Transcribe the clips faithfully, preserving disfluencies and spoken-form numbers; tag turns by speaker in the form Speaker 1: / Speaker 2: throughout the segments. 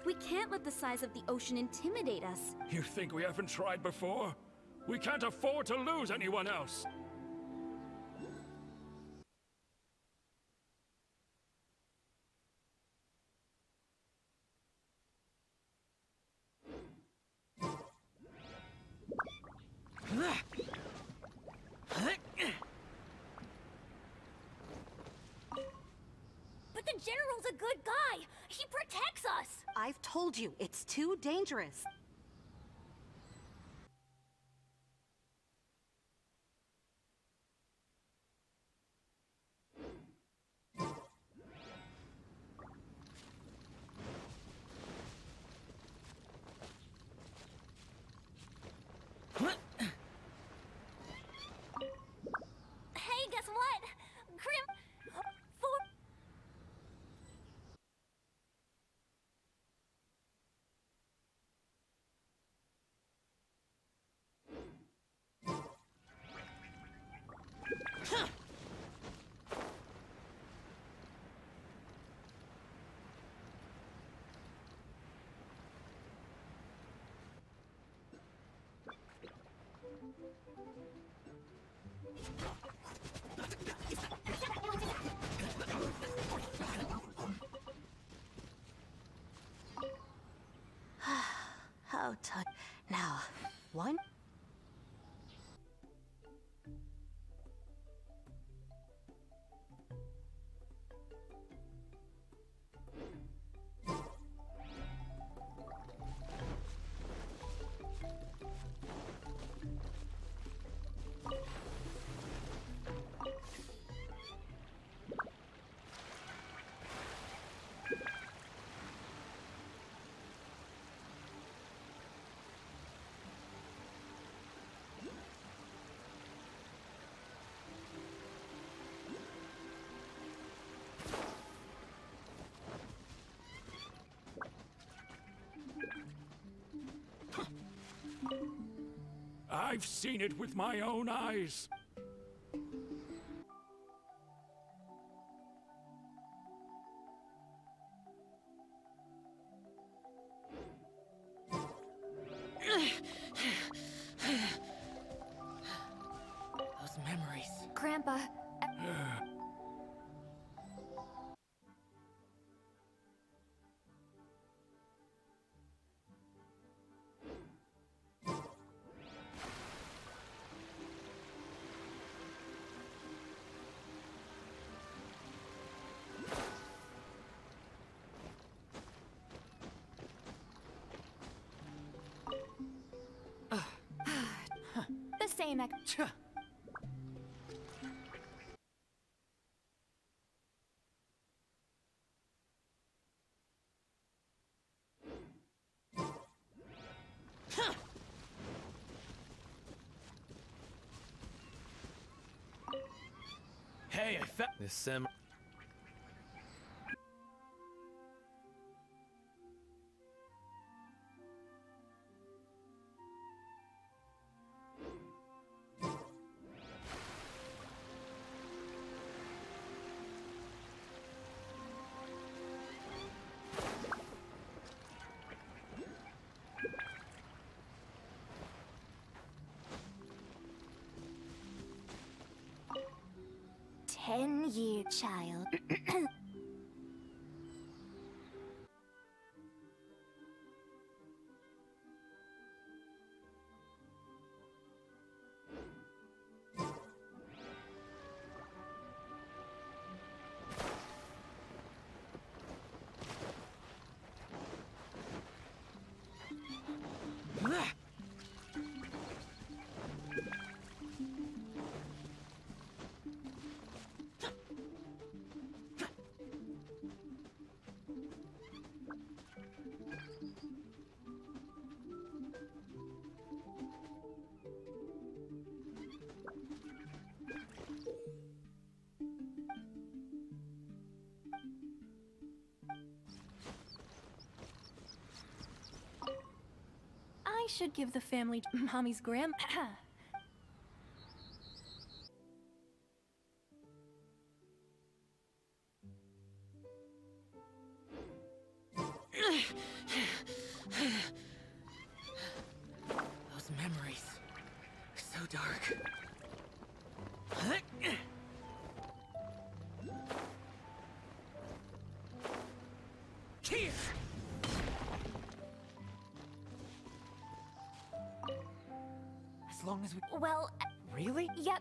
Speaker 1: We can't let the size of the ocean intimidate us.
Speaker 2: You think we haven't tried before? We can't afford to lose anyone else!
Speaker 3: But the General's a good guy! He protects us!
Speaker 4: I've told you, it's too dangerous.
Speaker 3: Hey, guess what? Grim... For...
Speaker 4: How to... Now, one...
Speaker 2: I've seen it with my own eyes.
Speaker 5: Those memories.
Speaker 3: Grandpa... The same ex-
Speaker 5: Tch. Hey, I found this sim.
Speaker 3: Ten-year child.
Speaker 1: I should give the family Mommy's gram.
Speaker 5: dark. Here! As long as we...
Speaker 3: Well, uh,
Speaker 5: Really?
Speaker 3: yep.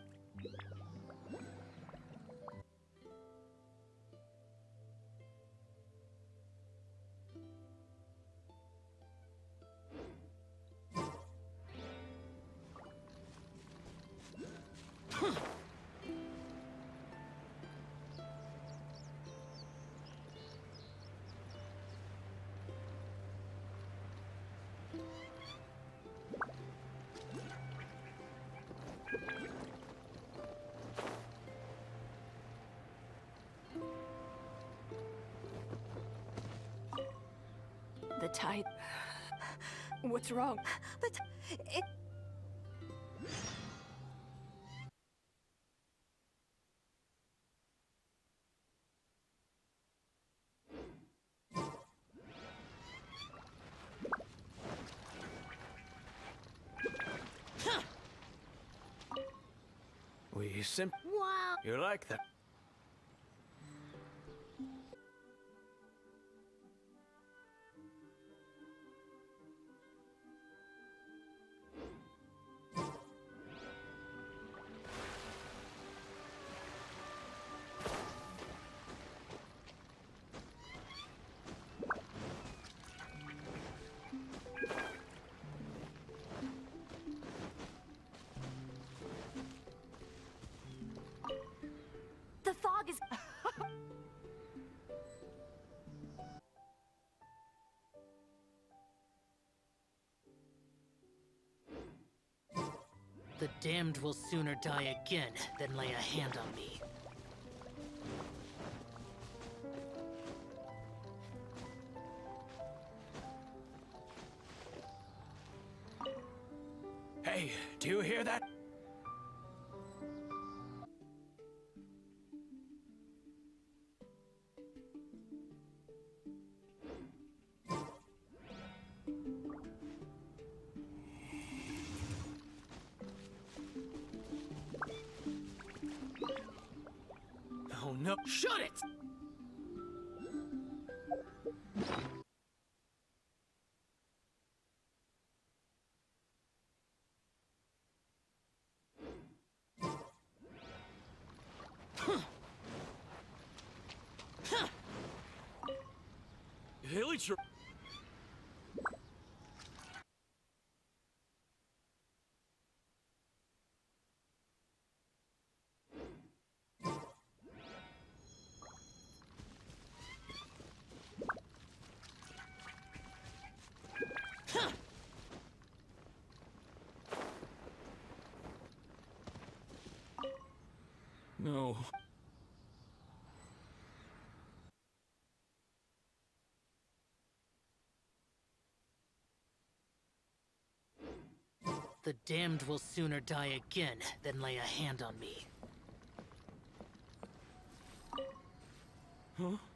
Speaker 1: The tide. What's wrong?
Speaker 4: The t- it...
Speaker 5: We sim...
Speaker 3: Wow.
Speaker 5: You like that?
Speaker 3: The fog is...
Speaker 6: The damned will sooner die again than lay a hand on me.
Speaker 5: Hey, do you hear that? Oh no, shut it!
Speaker 2: Hilly tr- No.
Speaker 6: The damned will sooner die again than lay a hand on me.
Speaker 2: Huh?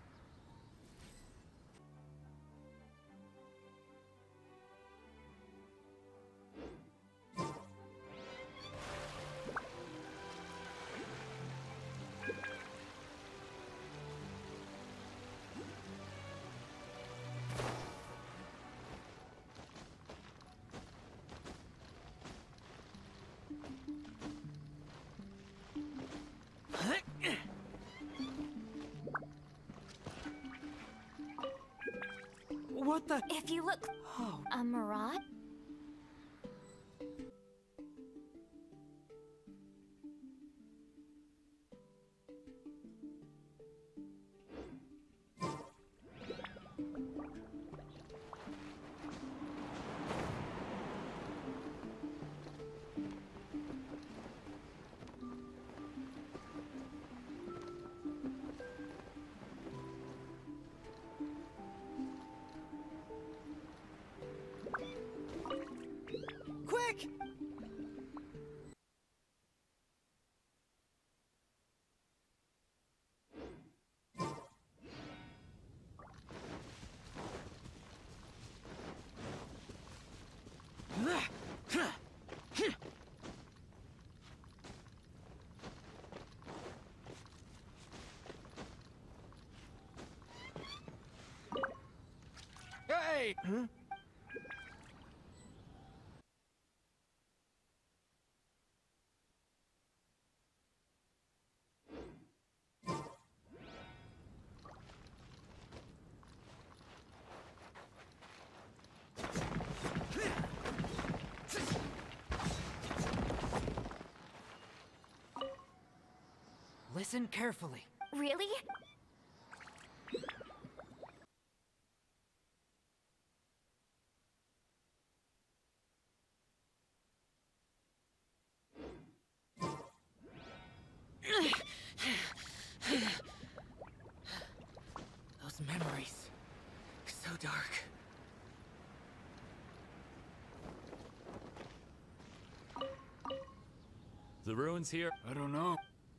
Speaker 5: What the?
Speaker 3: If you look...
Speaker 5: Oh,
Speaker 3: A mirage?
Speaker 5: quick! Hey! Hmm? Listen carefully.
Speaker 3: Really?
Speaker 6: Those memories. So dark.
Speaker 2: The ruins here? I don't know.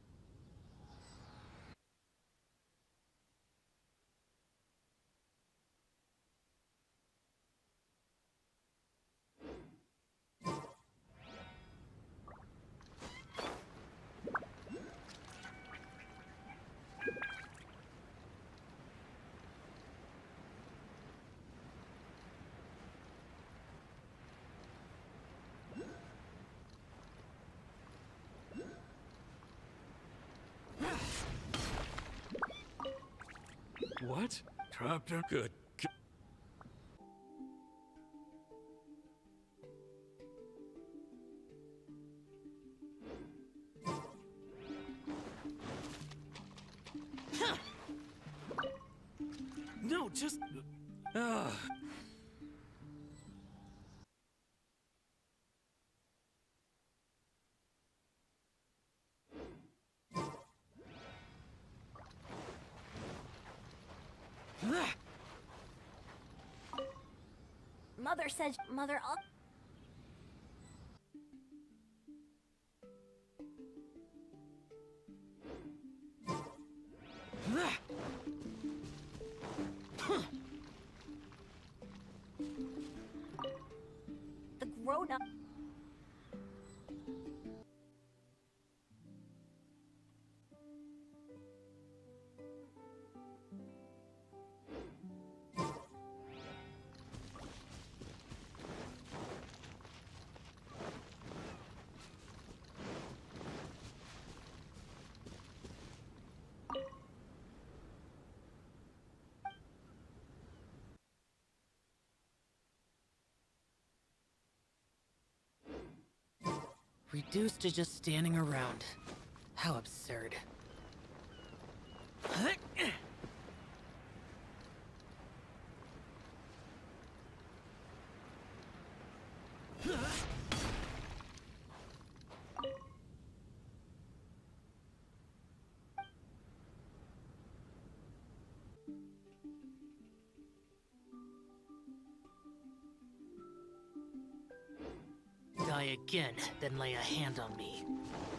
Speaker 2: What? Trapped her? Good. G- No, just... Ah.
Speaker 3: Mother says, Mother, I'll... The grown-up...
Speaker 6: Reduced to just standing around. How absurd. Die again, then lay a hand on me.